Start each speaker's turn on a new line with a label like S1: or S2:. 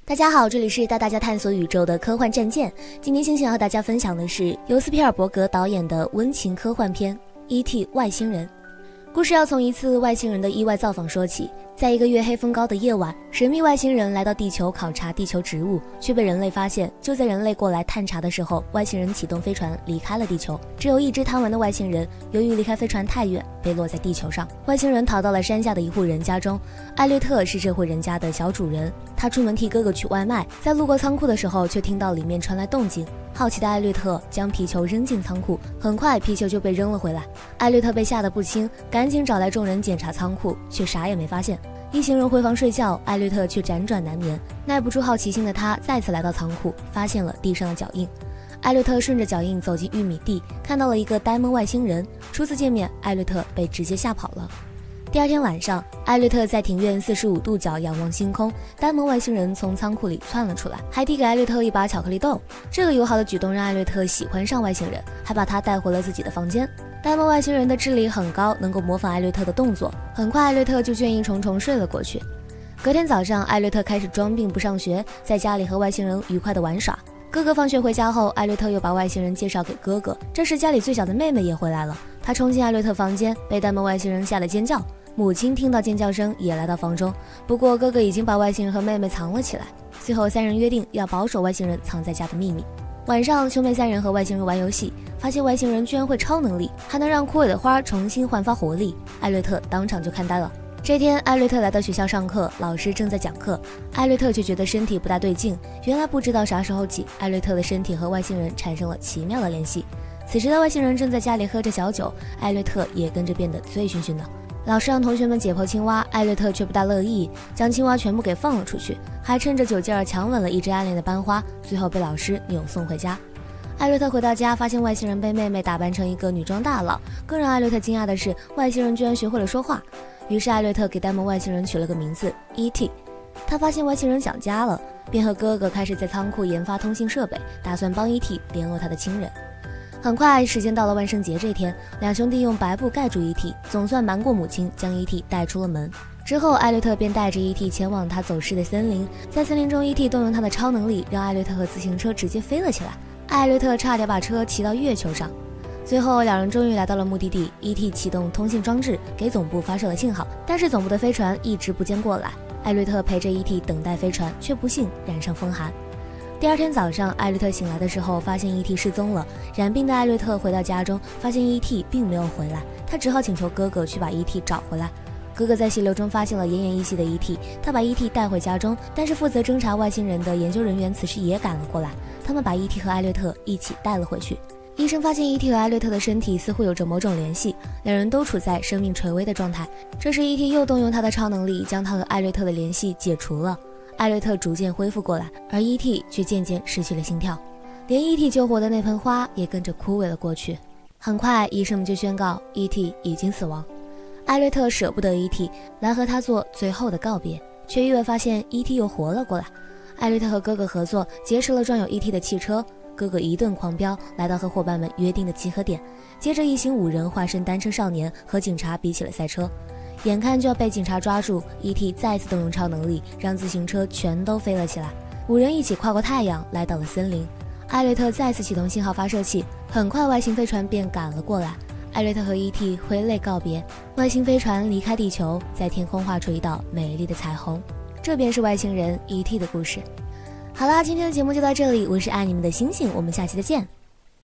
S1: 大家好，这里是带大家探索宇宙的科幻战舰。今天星星要和大家分享的是由斯皮尔伯格导演的温情科幻片《E.T. 外星人》。故事要从一次外星人的意外造访说起。在一个月黑风高的夜晚，神秘外星人来到地球考察地球植物，却被人类发现。就在人类过来探查的时候，外星人启动飞船离开了地球。只有一只贪玩的外星人，由于离开飞船太远，被落在地球上。外星人逃到了山下的一户人家中，艾略特是这户人家的小主人。他出门替哥哥取外卖，在路过仓库的时候，却听到里面传来动静。好奇的艾略特将皮球扔进仓库，很快皮球就被扔了回来。艾略特被吓得不轻，赶紧找来众人检查仓库，却啥也没发现。一行人回房睡觉，艾略特却辗转难眠。耐不住好奇心的他再次来到仓库，发现了地上的脚印。艾略特顺着脚印走进玉米地，看到了一个呆萌外星人。初次见面，艾略特被直接吓跑了。第二天晚上，艾略特在庭院45度角仰望星空，呆萌外星人从仓库里窜了出来，还递给艾略特一把巧克力豆。这个友好的举动让艾略特喜欢上外星人，还把他带回了自己的房间。呆萌外星人的智力很高，能够模仿艾略特的动作。很快，艾略特就倦意重重睡了过去。隔天早上，艾略特开始装病不上学，在家里和外星人愉快地玩耍。哥哥放学回家后，艾略特又把外星人介绍给哥哥。这时，家里最小的妹妹也回来了，她冲进艾略特房间，被呆萌外星人吓得尖叫。母亲听到尖叫声也来到房中，不过哥哥已经把外星人和妹妹藏了起来。最后三人约定要保守外星人藏在家的秘密。晚上，兄妹三人和外星人玩游戏，发现外星人居然会超能力，还能让枯萎的花重新焕发活力。艾略特当场就看呆了。这天，艾略特来到学校上课，老师正在讲课，艾略特却觉得身体不大对劲。原来不知道啥时候起，艾略特的身体和外星人产生了奇妙的联系。此时的外星人正在家里喝着小酒，艾略特也跟着变得醉醺醺的。老师让同学们解剖青蛙，艾略特却不大乐意，将青蛙全部给放了出去，还趁着酒劲儿强吻了一只暗恋的班花，最后被老师扭送回家。艾略特回到家，发现外星人被妹妹打扮成一个女装大佬。更让艾略特惊讶的是，外星人居然学会了说话。于是艾略特给呆萌外星人取了个名字 E.T. 他发现外星人想家了，便和哥哥开始在仓库研发通信设备，打算帮 E.T. 联络他的亲人。很快，时间到了万圣节这天，两兄弟用白布盖住 E.T., 总算瞒过母亲，将 E.T. 带出了门。之后，艾略特便带着 E.T. 前往他走失的森林。在森林中 ，E.T. 动用他的超能力，让艾略特和自行车直接飞了起来。艾略特差点把车骑到月球上。最后，两人终于来到了目的地。E.T. 启动通信装置，给总部发射了信号，但是总部的飞船一直不见过来。艾略特陪着 E.T. 等待飞船，却不幸染上风寒。第二天早上，艾略特醒来的时候，发现 E.T. 失踪了。染病的艾略特回到家中，发现 E.T. 并没有回来，他只好请求哥哥去把 E.T. 找回来。哥哥在溪流中发现了奄奄一息的 E.T., 他把 E.T. 带回家中，但是负责侦查外星人的研究人员此时也赶了过来，他们把 E.T. 和艾略特一起带了回去。医生发现 E.T. 和艾略特的身体似乎有着某种联系，两人都处在生命垂危的状态。这时 E.T. 又动用他的超能力，将他和艾略特的联系解除了。艾略特逐渐恢复过来，而 E.T. 却渐渐失去了心跳，连 E.T. 救活的那盆花也跟着枯萎了过去。很快，医生们就宣告 E.T. 已经死亡。艾略特舍不得 E.T. 来和他做最后的告别，却意外发现 E.T. 又活了过来。艾略特和哥哥合作，劫持了装有 E.T. 的汽车。哥哥一顿狂飙，来到和伙伴们约定的集合点，接着一行5人化身单车少年和警察比起了赛车。眼看就要被警察抓住， E.T. 再次动用超能力，让自行车全都飞了起来。5人一起跨过太阳，来到了森林。艾略特再次启动信号发射器，很快外星飞船便赶了过来。艾略特和 E.T. 挥泪告别，外星飞船离开地球，在天空画出一道美丽的彩虹。这便是外星人 E.T. 的故事。好啦，今天的节目就到这里，我是爱你们的星星，我们下期再见。